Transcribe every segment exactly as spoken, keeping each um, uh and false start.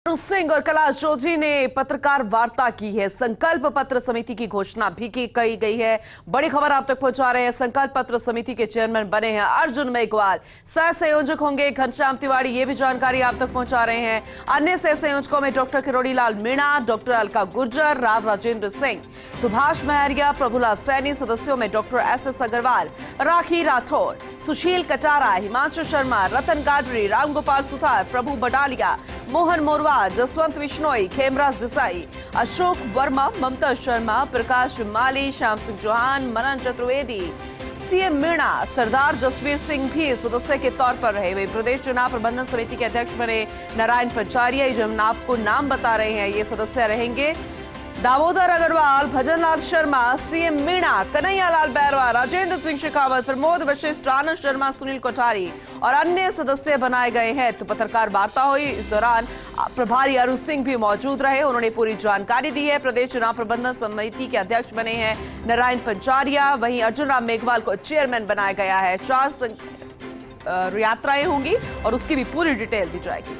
सिंह और कैलाश चौधरी ने पत्रकार वार्ता की है। संकल्प पत्र समिति की घोषणा भी की कही गई है। बड़ी खबर आप तक पहुंचा रहे हैं। संकल्प पत्र समिति के चेयरमैन बने हैं अर्जुन मेघवाल। सह संयोजक होंगे घनश्याम तिवारी, ये भी जानकारी आप तक पहुंचा रहे हैं। अन्य सह संयोजकों में डॉक्टर किरोड़ीलाल मीणा, डॉक्टर अलका गुर्जर, राव राजेंद्र सिंह, सुभाष महरिया, प्रभुलाल सैनी। सदस्यों में doctor S S Agarwal, Rakhi Rathore, Sushil Katara, Himanshu Sharma, Ratan Gadri, Ramgopal Suthar, Prabhu Badaliya, Mohan Morwa, Jaswant Bishnoi, Khemraj Desai, Ashok Verma, Mamta Sharma, Prakash Mali, Shyam Singh Chauhan, Manan Chaturvedi, CM Meena, Sardar Jasveer Singh भी सदस्य के तौर पर रहे। वे प्रदेश चुनाव प्रबंधन समिति के अध्यक्ष बने नारायण पंचारिया, जो हम आपको नाम बता रहे हैं, ये सदस्य रहेंगे। दामोदर अग्रवाल, भजनलाल शर्मा, सीएम मीणा, कन्हैयालाल बैरवा, राजेंद्र सिंह शेखावत, प्रमोद वशिष्ठ, आनंद शर्मा, सुनील कोठारी और अन्य सदस्य बनाए गए हैं। तो पत्रकार वार्ता हुई, इस दौरान प्रभारी अरुण सिंह भी मौजूद रहे। उन्होंने पूरी जानकारी दी है। प्रदेश चुनाव प्रबंधन समिति के अध्यक्ष बने हैं नारायण पंचारिया। वहीं अर्जुन राम मेघवाल को चेयरमैन बनाया गया है। चार यात्राएं होंगी और उसकी भी पूरी डिटेल दी जाएगी।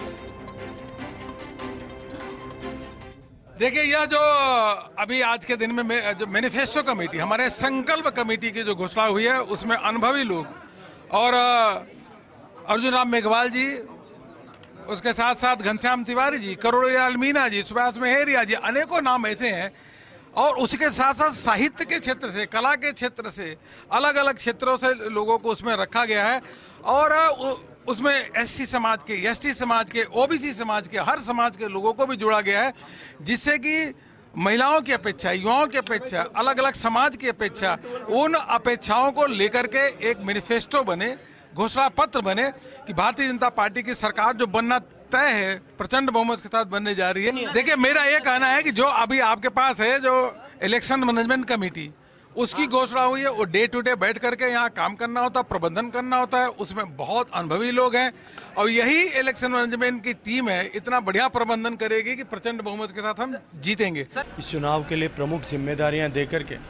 देखिए, यह जो अभी आज के दिन में जो मैनिफेस्टो कमेटी, हमारे संकल्प कमेटी की जो घोषणा हुई है, उसमें अनुभवी लोग और अर्जुन राम मेघवाल जी, उसके साथ साथ घनश्याम तिवारी जी, किरोड़ीलाल मीणा जी, सुभाष महरिया जी, अनेकों नाम ऐसे हैं। और उसके साथ साथ साहित्य के क्षेत्र से, कला के क्षेत्र से, अलग अलग क्षेत्रों से लोगों को उसमें रखा गया है। और उसमें एससी समाज के, एसटी समाज के, ओबीसी समाज के, हर समाज के लोगों को भी जोड़ा गया है, जिससे कि महिलाओं की अपेक्षा, युवाओं की अपेक्षा, अलग अलग समाज की अपेक्षा, उन अपेक्षाओं को लेकर के एक मैनिफेस्टो बने, घोषणा पत्र बने कि भारतीय जनता पार्टी की सरकार जो बनना तय है, प्रचंड बहुमत के साथ बनने जा रही है। देखिए, मेरा ये कहना है कि जो अभी आपके पास है, जो इलेक्शन मैनेजमेंट कमेटी, उसकी घोषणा हुई है, वो डे टू डे बैठ करके यहाँ काम करना होता है, प्रबंधन करना होता है। उसमें बहुत अनुभवी लोग हैं और यही इलेक्शन मैनेजमेंट की टीम है, इतना बढ़िया प्रबंधन करेगी कि प्रचंड बहुमत के साथ हम जीतेंगे। इस चुनाव के लिए प्रमुख जिम्मेदारियां देकर के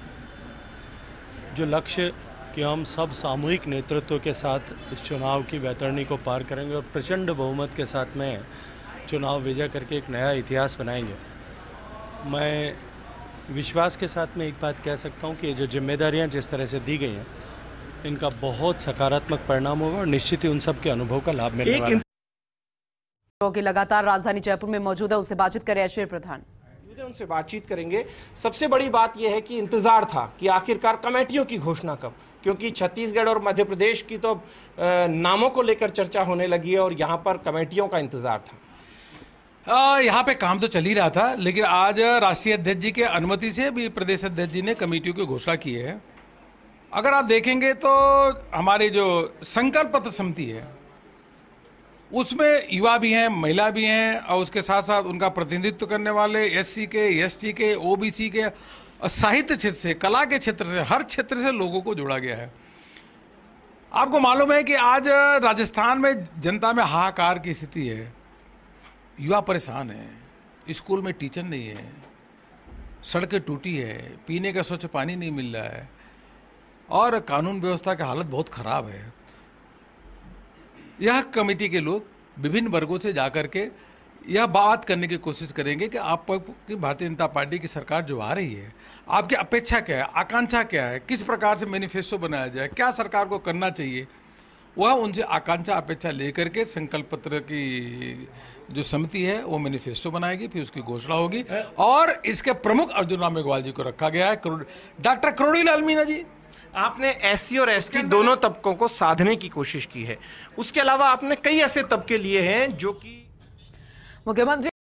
जो लक्ष्य कि हम सब सामूहिक नेतृत्व के साथ इस चुनाव की वैतरणी को पार करेंगे और प्रचंड बहुमत के साथ में चुनाव विजय करके एक नया इतिहास बनाएंगे। मैं विश्वास के साथ में एक बात कह सकता हूं कि जो जिम्मेदारियां जिस तरह से दी गई हैं, इनका बहुत सकारात्मक परिणाम होगा और निश्चित ही उन सब के अनुभव का लाभ मिलने वाला है। कि लगातार राजधानी जयपुर में मौजूद है, उससे बातचीत करें ऐश्वर्य प्रधान। उनसे बातचीत करेंगे। सबसे बड़ी बात यह है कि इंतजार था कि आखिरकार कमेटियों की घोषणा कब, क्योंकि छत्तीसगढ़ और मध्य प्रदेश की तो नामों को लेकर चर्चा होने लगी है और यहाँ पर कमेटियों का इंतजार था। यहाँ पे काम तो चल ही रहा था, लेकिन आज राष्ट्रीय अध्यक्ष जी के अनुमति से भी प्रदेश अध्यक्ष जी ने कमेटियों की घोषणा की है। अगर आप देखेंगे तो हमारी जो संकल्प पत्र समिति है, उसमें युवा भी हैं, महिला भी हैं और उसके साथ साथ उनका प्रतिनिधित्व करने वाले एससी के, एसटी के, ओबीसी के, साहित्य क्षेत्र से, कला के क्षेत्र से, हर क्षेत्र से लोगों को जोड़ा गया है। आपको मालूम है कि आज राजस्थान में जनता में हाहाकार की स्थिति है। युवा परेशान है, स्कूल में टीचर नहीं है, सड़कें टूटी है, पीने का स्वच्छ पानी नहीं मिल रहा है और कानून व्यवस्था की हालत बहुत खराब है। यह कमेटी के लोग विभिन्न वर्गों से जाकर के यह बात करने की कोशिश करेंगे कि आप की भारतीय जनता पार्टी की सरकार जो आ रही है, आपकी अपेक्षा क्या है, आकांक्षा क्या है, किस प्रकार से मैनिफेस्टो बनाया जाए, क्या सरकार को करना चाहिए, वह उनसे आकांक्षा अपेक्षा लेकर के संकल्प पत्र की जो समिति है वो मैनिफेस्टो बनाएगी, फिर उसकी घोषणा होगी। और इसके प्रमुख अर्जुन राम मेघवाल जी को रखा गया है। डॉक्टर किरोड़ीलाल मीणा जी, आपने एससी और एसटी दोनों तबकों को साधने की कोशिश की है, उसके अलावा आपने कई ऐसे तबके लिए हैं जो कि मुख्यमंत्री